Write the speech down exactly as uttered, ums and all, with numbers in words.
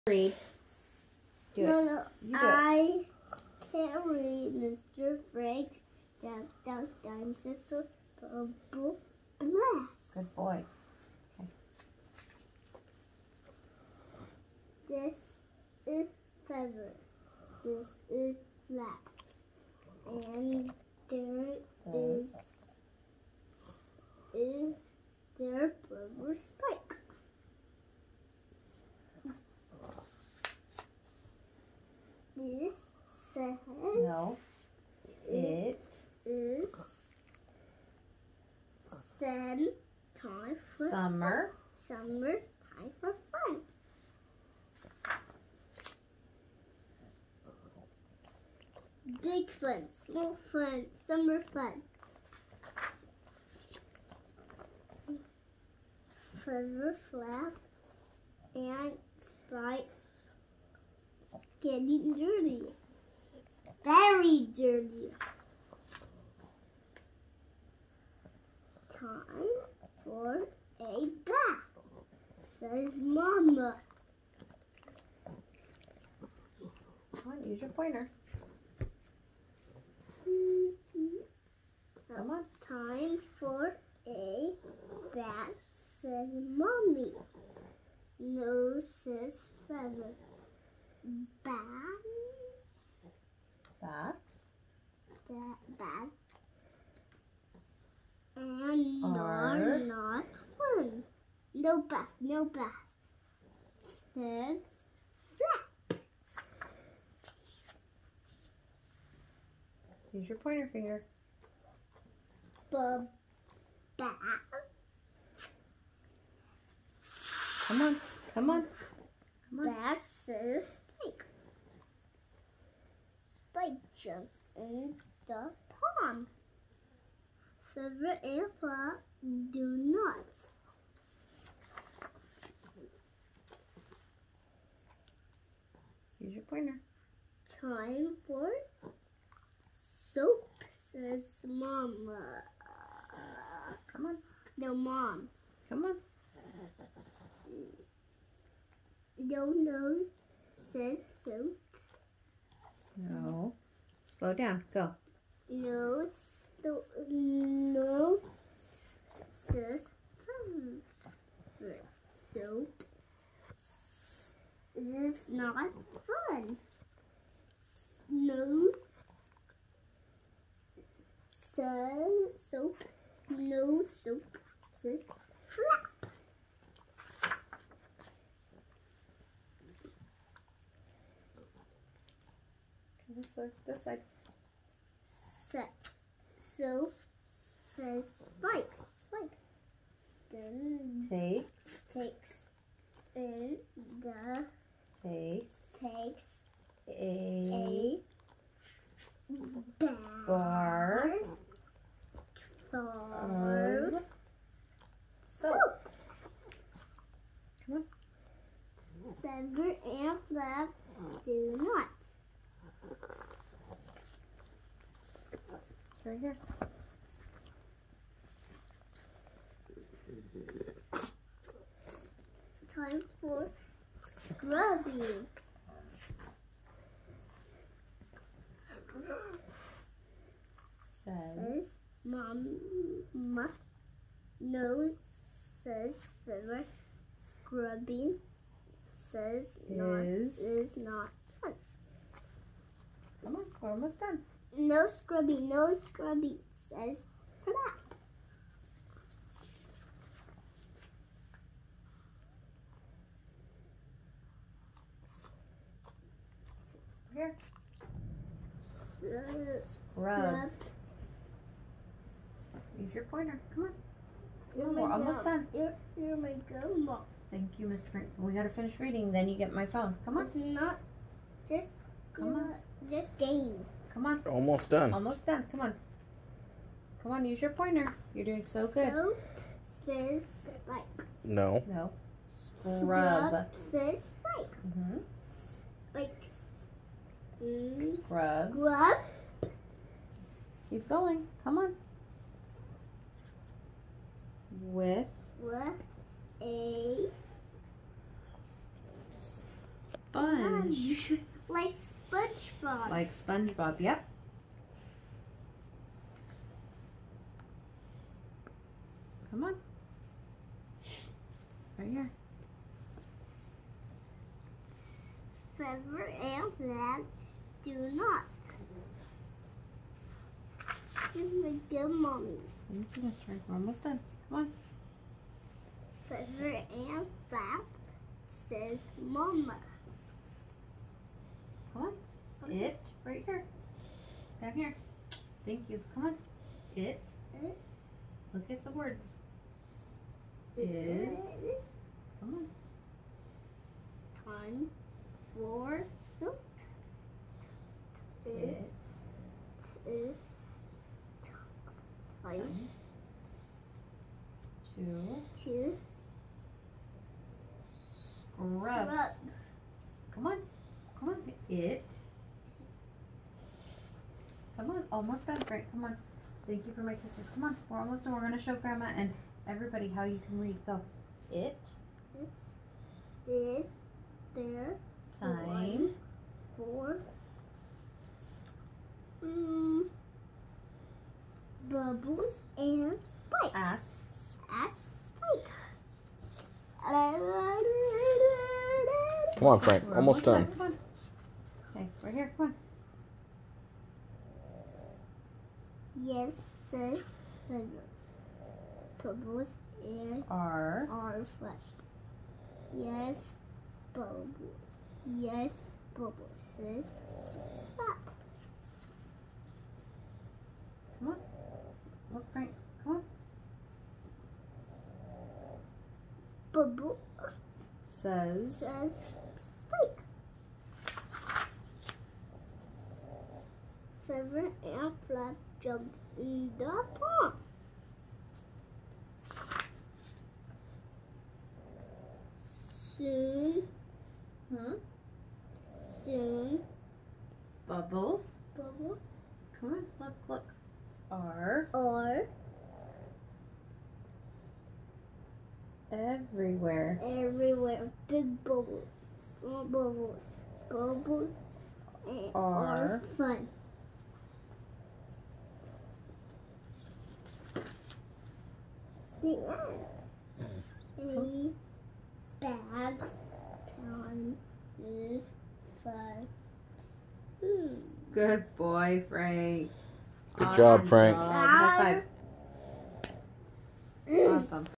Read. Do no, it. no, You do I it. can't read Mister Frank's Down, Down, Dinosaur Bubble Blast. Good boy. Okay. This is feather. This is flat. And there is is their rubber spike. This says No. It is sun time for summer. summer time for fun. Big fun, small fun, summer fun. Feather flap and sprite getting dirty. Very dirty. Time for a bath, says Mama. Come on, use your pointer. Come on. Time for a bath, says Mommy. No, says Feather. Bath. Bats That bath. And Are- not, not fun. No bath, no bath. Says flat. Use your pointer finger. Ba bath. Come on. Come on. Come on. Bath says Spike. Spike jumps in the pond. Feather and flap do not. Use your pointer. Time for soap, says Mama. Come on. No, Mom. Come on. No, no, says soap. No. Slow down. Go. No, so, no, says feather. Soap. This is not fun. No, says soap. No soap, says flap. This side. This side. Set. Soap says spike. Spike. Then Take. takes in the Take. takes A. a bar. Bar. Bar. Of. Soap. Come on. Feather and flap do not. It's right here. Time for scrubbing. Says. Says Mama. No, says Feather. Scrubbing says not Is. is not fun. Come on. We're almost done. No scrubbing, no scrubbing, says flap. Here. S- Scrub. Use your pointer. Come on. You're We're my almost gum. done. You're, you're my grandma. Thank you, Mister Frank. We gotta finish reading, then you get my phone. Come on. It's not just Come on. just games. Come on. Almost done. Almost done. Come on. Come on, use your pointer. You're doing so good. Soap says spike. No. No. Scrub Scrub. says spike. Mm-hmm. Spikes. Mm, Scrub. Scrub. Keep going. Come on. With With a Sponge. Like SpongeBob. Like SpongeBob, yep. Come on. Right here. Feather and Flap do not. Give me good mommy. Thank you, mister. We're almost done. Come on. Feather and Flap says Mama. Come on. It. Right here. Down here. Thank you. Come on. It. It. Look at the words. It Is. is Come on. time for soup. It It. is time Time. To. to Scrub. rub. Come on. Come on. It. Come on. Almost done, Frank. Come on. Thank you for my kisses. Come on. We're almost done. We're going to show Grandma and everybody how you can read. Go. It. It is there Time. for mm, Bubbles and Spike. Asks. As Spike. Come on, Frank. We're Almost done. Come on. Okay. Right here. Come on. Yes, says Feather. Bubbles and Are. are flat. Yes, Bubbles. Yes, Bubbles says flat. Come on. Look, Frank. Come on. Bubble Says. says Spike. Feather and Flap jumped in the pond. Soon, Hmm? soon, Bubbles. Bubble Come on. Look, look. Are. are Everywhere. everywhere. Big bubbles, small bubbles, bubbles and Are. are fun. The end. A bag time is fun. Hmm. Good boy, Frank. Good job, Frank. Job. High five. Awesome.